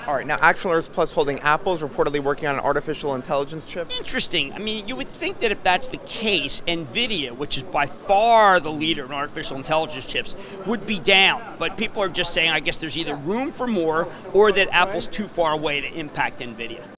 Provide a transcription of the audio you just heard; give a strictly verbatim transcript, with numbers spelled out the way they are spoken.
All right, now Action Alerts Plus holding Apple's reportedly working on an artificial intelligence chip. Interesting. I mean, you would think that if that's the case, Nvidia, which is by far the leader in artificial intelligence chips, would be down. But people are just saying, I guess there's either room for more or that Apple's too far away to impact Nvidia.